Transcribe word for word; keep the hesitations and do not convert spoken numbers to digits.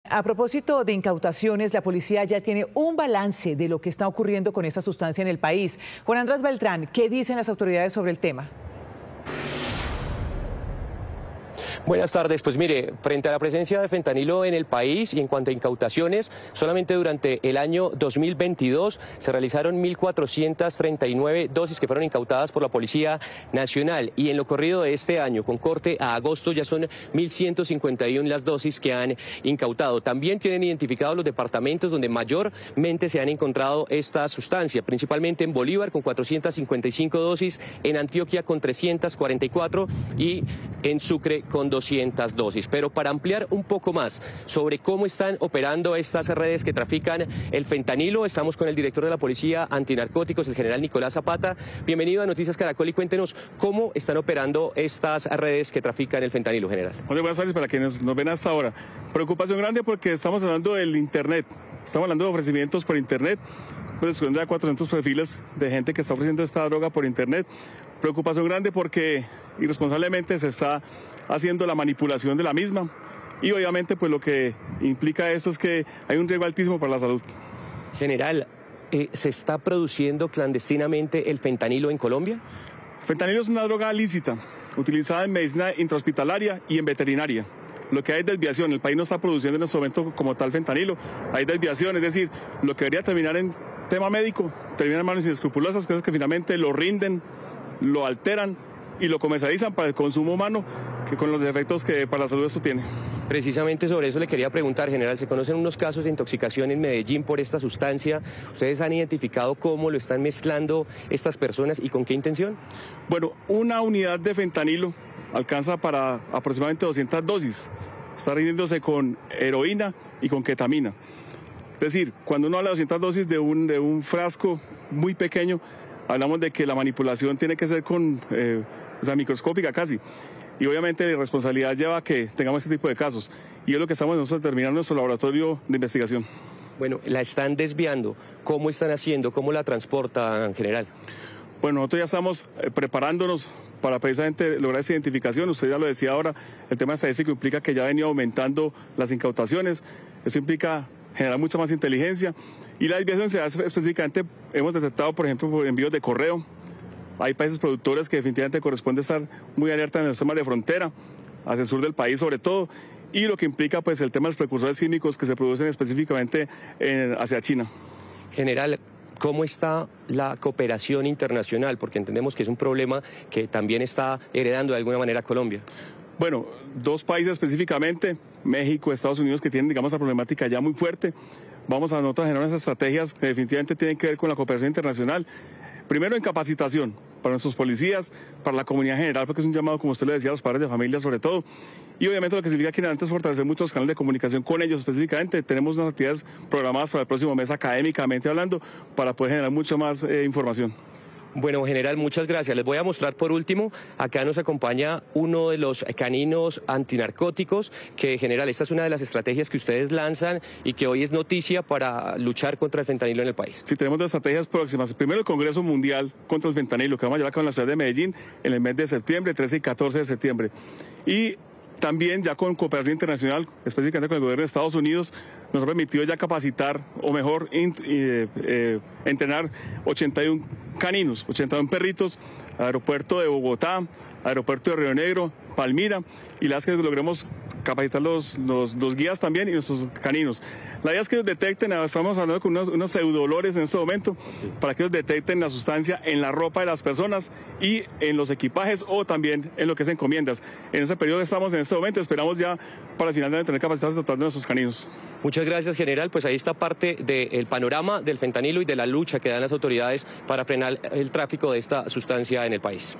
A propósito de incautaciones, la policía ya tiene un balance de lo que está ocurriendo con esta sustancia en el país. Juan Andrés Beltrán, ¿qué dicen las autoridades sobre el tema? Buenas tardes. Pues mire, frente a la presencia de fentanilo en el país y en cuanto a incautaciones, solamente durante el año dos mil veintidós se realizaron mil cuatrocientas treinta y nueve dosis que fueron incautadas por la Policía Nacional, y en lo corrido de este año, con corte a agosto, ya son mil ciento cincuenta y una las dosis que han incautado. También tienen identificados los departamentos donde mayormente se han encontrado esta sustancia, principalmente en Bolívar con cuatrocientas cincuenta y cinco dosis, en Antioquia con trescientas cuarenta y cuatro y en Sucre con doscientas dosis. Pero para ampliar un poco más sobre cómo están operando estas redes que trafican el fentanilo, estamos con el director de la Policía Antinarcóticos, el general Nicolás Zapata. Bienvenido a Noticias Caracol y cuéntenos cómo están operando estas redes que trafican el fentanilo, general. Muy buenas tardes para quienes nos ven hasta ahora. Preocupación grande porque estamos hablando del Internet, estamos hablando de ofrecimientos por Internet, pues descubriendo ya cuatrocientos perfiles de gente que está ofreciendo esta droga por Internet. Preocupación grande porque irresponsablemente se está haciendo la manipulación de la misma, y obviamente pues lo que implica esto es que hay un riesgo altísimo para la salud. General, eh, ¿se está produciendo clandestinamente el fentanilo en Colombia? Fentanilo es una droga lícita, utilizada en medicina intrahospitalaria y en veterinaria. Lo que hay es desviación, el país no está produciendo en este momento como tal fentanilo, hay desviación, es decir, lo que debería terminar en tema médico, termina en manos inescrupulosas, cosas que finalmente lo rinden, lo alteran y lo comercializan para el consumo humano, que con los efectos que para la salud esto tiene. Precisamente sobre eso le quería preguntar, general. Se conocen unos casos de intoxicación en Medellín por esta sustancia. ¿Ustedes han identificado cómo lo están mezclando estas personas y con qué intención? Bueno, una unidad de fentanilo alcanza para aproximadamente doscientas dosis. Está rindiéndose con heroína y con ketamina. Es decir, cuando uno habla de doscientas dosis de un, de un frasco muy pequeño, hablamos de que la manipulación tiene que ser con, eh, o sea, microscópica casi. Y obviamente la responsabilidad lleva a que tengamos este tipo de casos. Y es lo que estamos nosotros determinando en nuestro laboratorio de investigación. Bueno, ¿la están desviando? ¿Cómo están haciendo? ¿Cómo la transportan, general? Bueno, nosotros ya estamos eh, preparándonos para precisamente lograr esa identificación. Usted ya lo decía ahora, el tema estadístico implica que ya ha venido aumentando las incautaciones. Eso implica generar mucha más inteligencia. Y la desviación se da específicamente, hemos detectado, por ejemplo, por envíos de correo. Hay países productores que definitivamente corresponde estar muy alerta en los temas de frontera, hacia el sur del país sobre todo, y lo que implica pues el tema de los precursores químicos que se producen específicamente en, hacia China. General, ¿cómo está la cooperación internacional? Porque entendemos que es un problema que también está heredando de alguna manera Colombia. Bueno, dos países específicamente, México, Estados Unidos, que tienen, digamos, la problemática ya muy fuerte. Vamos a nosotros a generar unas estrategias que definitivamente tienen que ver con la cooperación internacional. Primero en capacitación para nuestros policías, para la comunidad en general, porque es un llamado, como usted le decía, a los padres de familia sobre todo. Y obviamente lo que significa que antes fortalecer muchos canales de comunicación con ellos específicamente. Tenemos unas actividades programadas para el próximo mes académicamente hablando, para poder generar mucha más eh, información. Bueno, general, muchas gracias. Les voy a mostrar por último, acá nos acompaña uno de los caninos antinarcóticos, que, general, esta es una de las estrategias que ustedes lanzan y que hoy es noticia para luchar contra el fentanilo en el país. Sí, tenemos dos estrategias próximas. Primero, el Congreso Mundial contra el Fentanilo, que vamos a llevar acá en la ciudad de Medellín en el mes de septiembre, trece y catorce de septiembre. Y también ya con cooperación internacional, específicamente con el gobierno de Estados Unidos, nos ha permitido ya capacitar, o mejor, eh, eh, entrenar ochenta y uno caninos, ochenta y uno perritos, al aeropuerto de Bogotá, aeropuerto de Río Negro, Palmira, y las que logremos capacitar los, los, los guías también y nuestros caninos. La idea es que ellos detecten, estamos hablando con unos, unos pseudolores en este momento, para que ellos detecten la sustancia en la ropa de las personas y en los equipajes, o también en lo que es encomiendas. En ese periodo estamos en este momento, esperamos ya para el final de tener capacitados total de nuestros caninos. Muchas gracias, general. Pues ahí está parte del panorama del fentanilo y de la lucha que dan las autoridades para frenar el tráfico de esta sustancia en el país.